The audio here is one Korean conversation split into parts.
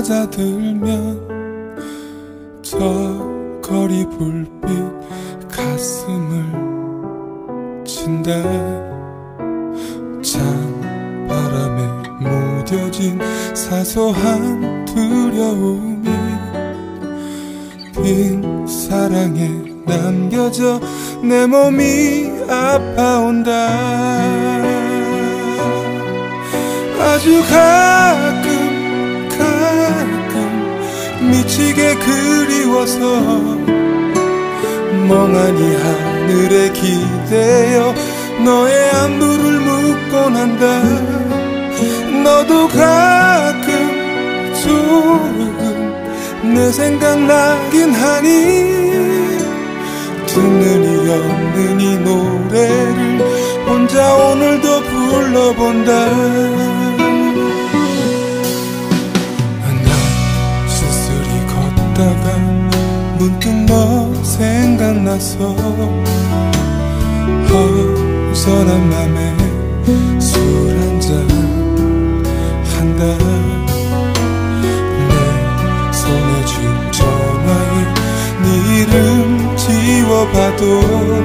찾아들면 저 거리 불빛 가슴을 친다. 찬바람에 무뎌진 사소한 두려움이 빈 사랑에 남겨져 내 몸이 아파온다. 아주 가끔 미치게 그리워서 멍하니 하늘에 기대어 너의 안부를 묻곤 한다. 너도 가끔 조금 내 생각나긴 하니 듣는 이 없는 이 노래를 혼자 오늘도 불러본다. 나 쓸쓸히 걷다가 문득 너 생각나서 허전한 맘에 술 한잔 한다. 내 손에 쥔 전화에 네 이름 지워봐도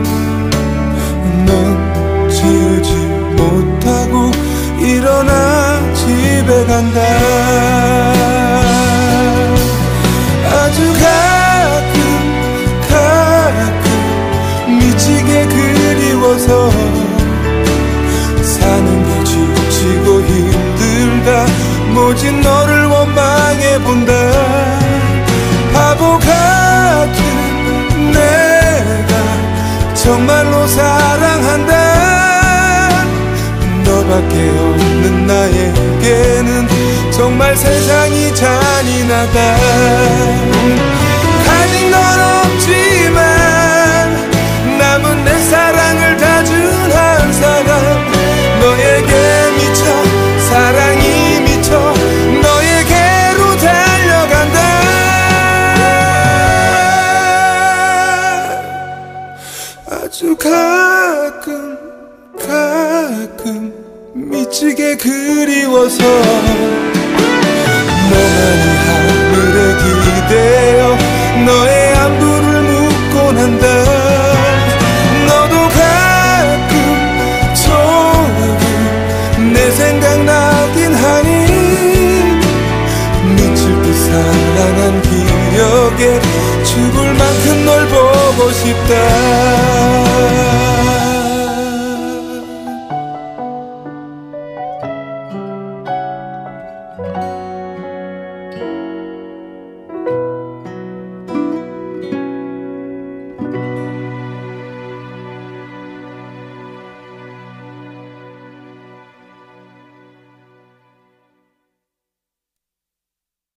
넌 지우지 못하고 일어나 집에 간다. 아주 가끔 미치게 그리워서 사는 게 지치고 힘들다. 모진 너를 원망해본다. 바보 같은 내가 정말로 사랑한다. 너밖에 없는 나에게는 정말 세상이 잔인하다. 가진 건 없지만 남은 내 사랑을 다 준 한 사람. 너에게 미쳐 사랑이 미쳐 너에게로 달려간다. 아주 가끔 미치게 그리워서 멍하니 하늘에 기대어 너의 안부를 묻곤 한다. 너도 가끔 조금 내 생각나긴 하니 미칠 듯 사랑한 기억에 죽을 만큼 널 보고 싶다.